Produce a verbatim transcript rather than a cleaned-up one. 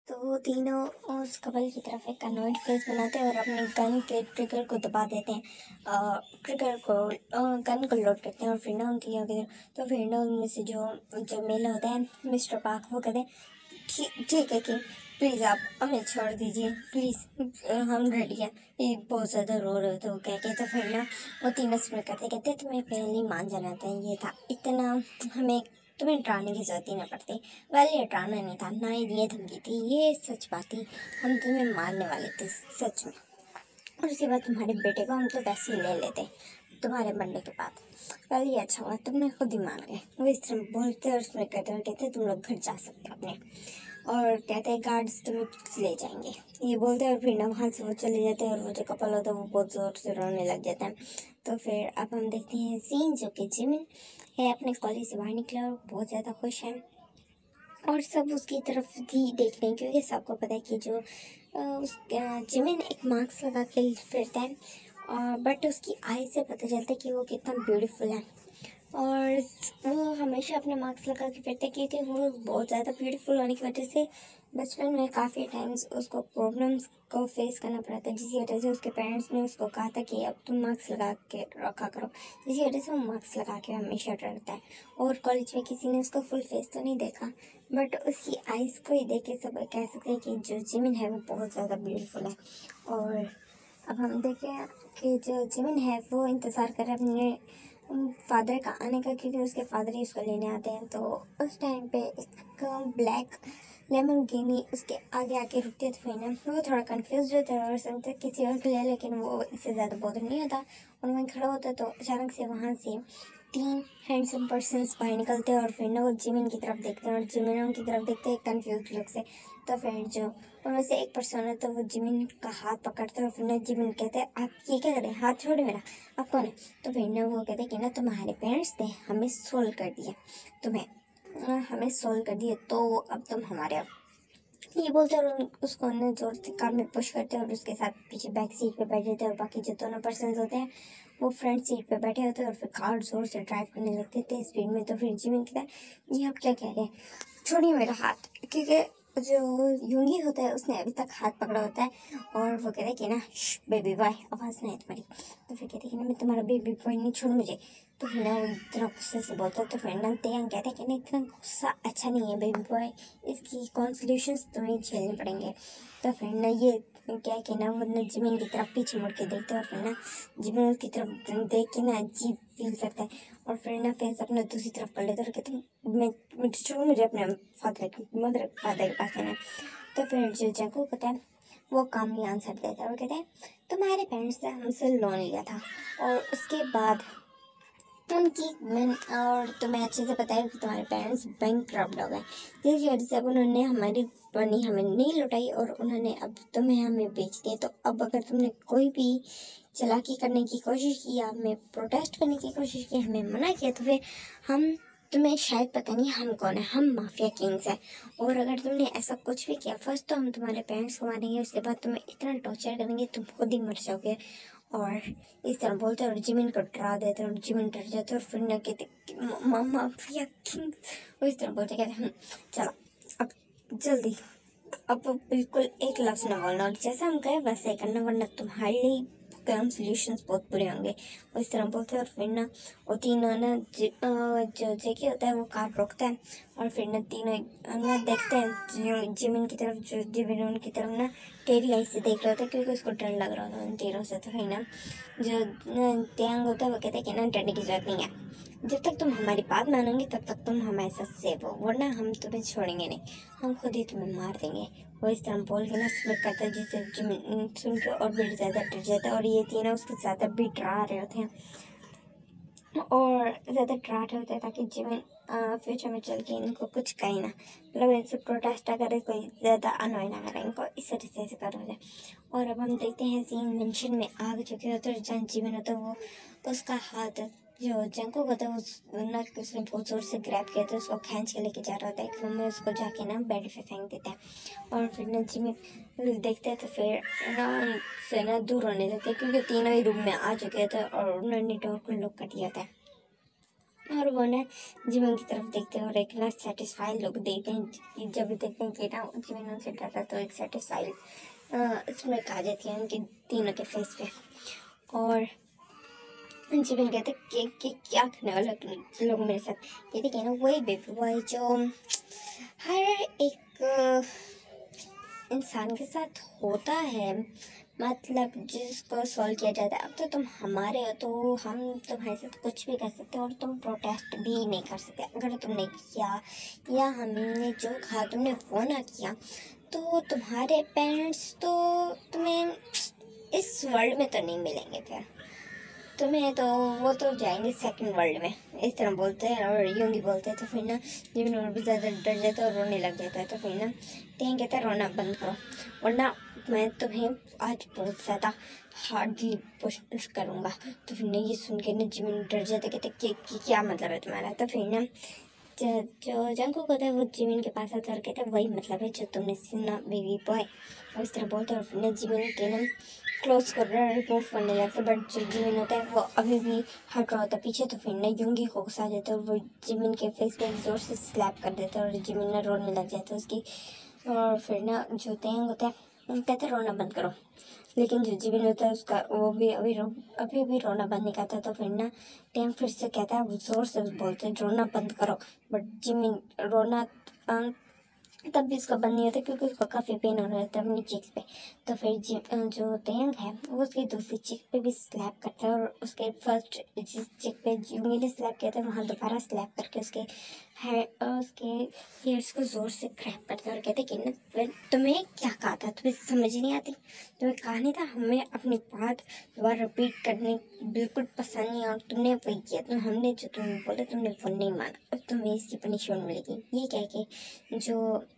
तो वो तीनों उस कपल की तरफ एक कन्वर्ट फेस बनाते हैं और अपने गन के ट्रिगर को दबा देते हैं, ट्रिगर को गन को लोड करते हैं और फिर ना उनकी आगे तो फिर ना उनमें से जो जो मेल होता है मिस्टर पार्क, वो कहते हैं "ठीक ठीक है कि प्लीज़ आप हमें छोड़ दीजिए प्लीज़, हम रेडी हैं, ये बहुत ज़्यादा रो रहे थे" वो कह के। तो फिर ना वो तीनों स्प्रे करते कहते तुम्हें पहले ही मान जाना था, ये था इतना, हमें तुम्हें डराने की जरूरत ही ना पड़ती। वेल ये डराना नहीं था, ना ही ये धमकी थी, ये सच बात थी, हम तुम्हें मारने वाले थे सच में। और उसके बाद तुम्हारे बेटे को हम तो वैसे ही ले लेते तुम्हारे मरने के बाद। वेल ये अच्छा हुआ तुमने खुद ही मान गए। वो इस तरह बोलते और उसमें कहते और कहते तुम लोग घर जा सकते हो अपने, और कहते हैं गार्ड्स तुम्हें ले जाएंगे, ये बोलते हैं। और फिर ना वहाँ से वो चले जाते हैं और वो जो कपल होता है वो बहुत ज़ोर से रोने लग जाता है। तो फिर अब हम देखते हैं सीन जो कि जिमिन है अपने कॉलेज से बाहर निकला और बहुत ज़्यादा खुश है और सब उसकी तरफ ही देख रहे हैं क्योंकि सबको पता है कि जो अ, उस जिमिन एक मास्क लगा के फिरता है और बट उसकी आई से पता चलता है कि वो कितना ब्यूटीफुल है। और वो हमेशा अपने मार्क्स लगा के फिरते क्योंकि वो बहुत ज़्यादा ब्यूटीफुल होने की वजह से बचपन में काफ़ी टाइम्स उसको प्रॉब्लम्स को फेस करना पड़ा था, जिसकी वजह से उसके पेरेंट्स ने उसको कहा था कि अब तुम मार्क्स लगा के रखा करो, जिसकी वजह से वो मार्क्स लगा के हमेशा डरता है। और कॉलेज में किसी ने उसका फुल फेस तो नहीं देखा बट उसकी आइज़ को ही देख के सब कह सकते हैं कि जो जिमिन है वो बहुत ज़्यादा ब्यूटीफुल है। और अब हम देखें कि जो जिमिन है वो इंतज़ार कर अपने फादर का आने का क्योंकि उसके फादर ही उसको लेने आते हैं। तो उस टाइम पे एक ब्लैक लेमनगिनी उसके आगे आके रुकते थे। फिर ना वो थोड़ा कंफ्यूज होता है और समझते किसी और के लिए, लेकिन वो इससे ज़्यादा बॉदर नहीं होता और वहीं खड़ा होता। तो अचानक से वहाँ से तीन हैंडसम पर्सन्स बाहर निकलते हैं और फिर ना वो जिमिन की तरफ देखते हैं और जिमिन उनकी तरफ देखते हैं कंफ्यूज लुक से। तो फिर जो उनमें से एक पर्सन है तो वो जिमिन का हाथ पकड़ते हैं और फिर ना जिमिन कहते हैं आप ये क्या कर रहे हैं, हाथ छोड़े मेरा, आप कौन है। तो फिर ना वो कहते हैं कि ना तुम्हारे पेरेंट्स ने हमें सोल कर दिया, तुम्हें अ, हमें सोल कर दिया तो अब तुम हमारे हो, ये बोलते और उन- उसको अंदर जोर से कार में पुश करते हैं और उसके साथ पीछे बैक सीट पे बैठे थे और बाकी जो दोनों पर्सन होते हैं वो फ्रंट सीट पे बैठे होते हैं और फिर कार जोर से ड्राइव करने लगते थे स्पीड में। तो फिर जिमिन कहता है ये आप क्या कह रहे हैं, छोड़िए मेरा हाथ, क्योंकि जो यूंगी होता है उसने अभी तक हाथ पकड़ा होता है और वो कहते हैं कि ना बेबी बॉय, आवाज़ नहीं है तुम्हारी। तो फिर कहते हैं कि ना मैं तुम्हारा बेबी बॉय नहीं, छोड़ो मुझे। तो फिर ना वो इतना गुस्से से बोलता है। तो फिर ना तेयांग कहते हैं कि ना इतना गुस्सा अच्छा नहीं है बेबी बॉय, इसकी कौन सॉल्यूशंस तुम्हें झेलने पड़ेंगे। तो फिर ना ये क्या है कि ना वो ना जिमिन की तरफ पीछे मुड़ के देखते हैं और फिर ना जिमिन उसकी तरफ देख के ना अजीब फील करता है और फिर ना फेस अपना दूसरी तरफ कर लेता है और कहते हैं मैं मुझे छोड़ो, मुझे अपने फादर की मदर फादर के पास जाना है। तो फिर जो जंगकुक होता है वो कामली आंसर देता है और कहते हैं तुम्हारे पेरेंट्स ने हमसे लोन लिया था और उसके बाद उनकी मैं और तुम्हें अच्छे से पता है कि तुम्हारे पेरेंट्स बैंक रब्ड हो गए, जिसकी वजह से अब उन्होंने हमारी मनी हमें नहीं लौटाई और उन्होंने अब तुम्हें हमें बेच दिया। तो अब अगर तुमने कोई भी चालाकी करने की कोशिश की या हमें प्रोटेस्ट करने की कोशिश की, हमें मना किया, तो फिर हम तुम्हें शायद पता नहीं हम कौन है, हम माफिया किंग्स हैं। और अगर तुमने ऐसा कुछ भी किया, फर्स्ट तो हम तुम्हारे पेरेंट्स को मारेंगे, उसके बाद तुम्हें इतना टॉर्चर करेंगे तुम खुद ही मर जाओगे। और इस तरह बोलते हैं और जिमिन को डरा देते हैं और जिमिन डर जाते हैं और फिर ना कहते माफिया किंग, वो इस तरह बोलते कहते हैं चलो अब जल्दी, अब बिल्कुल एक लफ्ज़ न बोलना और जैसा हम कहे वैसे ही करना वरना तुम्हारे लिए कम सॉल्यूशंस बहुत बुरे होंगे, वो इस तरह बोलते हैं। और फिर ना वो तीनों ना जि- अ, जो जेकी होता है वो कार रोकता है और फिर ना तीनों ना देखते हैं जो जिमिन की तरफ, जो जिमिन उनकी तरफ ना टेढ़ी आई से देख रहा होता है क्योंकि उसको डर लग रहा होता है उन तीरों से। तो फिर ना जो त्यांग होता है वो कहते हैं कि ना डरने की जरूरत नहीं है, जब तक तुम हमारी बात मानोगे तब तक तुम हमारे साथ सेफ हो, वरना हम तुम्हें छोड़ेंगे नहीं, हम खुद ही तुम्हें मार देंगे। वो इस तरह बोल के ना स्मिक करता है जिससे जिमिन सुन के और भी ज़्यादा डर जाता है और ये तीनों उसके ज़्यादा भी डरा रहे होते हैं और ज़्यादा डरा रहे होते हैं ताकि जिमिन फ्यूचर में चल के इनको कुछ कहे ना, मतलब इनसे प्रोटेस्ट करे, कोई ज़्यादा अनोय ना करे इनको, इस तरीके से कर हो जाए। और अब हम देखते हैं सीन मेंशन में आग चुके होते हैं, जहाँ जिमिन होता है वो उसका हाथ जो जंगकुक होता है वो ना उसने बहुत जोर से ग्रैब किया था, उसको खींच के लेके जा रहा होता है एक रूम में, उसको जाके ना बेड पे फेंक देता है। और फिर ना जिमिन देखते हैं तो फिर ना से ना दूर होने लगते हैं क्योंकि तीनों ही रूम में आ चुके थे और उन्होंने डोर को लॉक कर दिया था। और वो ना जिमिन की तरफ देखते हैं और एक ना सेटिस्फाइड लोग देखते हैं। जब भी देखते हैं कि ना जिमिन उनसे डर रहा तो एक सेटिस्फाइड स्माइल आ जाती है उनके तीनों के फेस पे। और जिमिन कहते कि, कि क्या करने वाला तुम लोग मेरे साथ। कहते कि ना वही बेबी बॉय जो हर एक इंसान के साथ होता है, मतलब जिसको सॉल्व किया जाता है। अब तो तुम हमारे हो तो हम तुम्हारे साथ कुछ भी कर सकते हैं और तुम प्रोटेस्ट भी नहीं कर सकते। अगर तुमने किया या हमने जो कहा तुमने वो ना किया तो तुम्हारे पेरेंट्स तो तुम्हें इस वर्ल्ड में तो नहीं मिलेंगे, फिर तुम्हें तो वो तो जाएंगे सेकंड वर्ल्ड में, इस तरह बोलते हैं। और यूं ही बोलते हैं तो फिर ना जिमिन और भी ज़्यादा डर जाता है और रोने लग जाता है। तो फिर ना तेन कहता है रोना बंद करो वरना मैं तुम्हें आज बहुत ज़्यादा हार्डली पुश करूँगा। तो फिर ना ये सुन के ना जिमिन डर जाते, कहते कि, कि क्या मतलब है तुम्हारा। तो फिर ना जो जंगकुक होता है वो जिमिन के पास आता है और कहता है वही मतलब है जो तुमने सुना बेबी बॉय, और इस तरह बोलते हैं। और फिर ना जिमिन के ना क्लोज कर रहा है रिमूव करने लगता है, बट जो जिमिन होता है वो अभी भी हट रहा होता है पीछे। तो फिर ना यूंगी को गुस्सा आ जाता है और वो जिमिन के फेस पे जोर से स्लैप कर देता है और जिमिन ना रोने लग जाता है उसकी। और फिर ना जो तेंग होता है कहते हैं रोना बंद करो, लेकिन जो जिमिन होता है उसका वो भी अभी रो अभी भी रोना बंद नहीं करता। तो फिर ना टेंग फिर से कहता है वो जोर से बोलते हैं रोना बंद करो, बट जिमिन रोना तब भी उसका बंद नहीं होता क्योंकि उसको काफ़ी पेन हो रहा था अपनी चीक्स पे। तो फिर जि जो तेंग है वो उसकी दूसरी चीक पे भी स्लैप करता है और उसके फर्स्ट जिस चीक पे उंगली स्लैप किया था वहाँ दोबारा स्लैप करके उसके है उसके हेयर्स को ज़ोर से क्रैप करता है और कहते कि ना तुम्हें क्या कहा था, तुम्हें समझ ही नहीं आती, तुम्हें कहा नहीं था हमें अपनी बात दोबारा रिपीट करने बिल्कुल पसंद नहीं और तुमने वही किया। तो हमने जो तुम्हें बोला तुमने वो नहीं माना, अब तुम्हें इसकी पनिशमेंट मिलेगी। ये कह के जो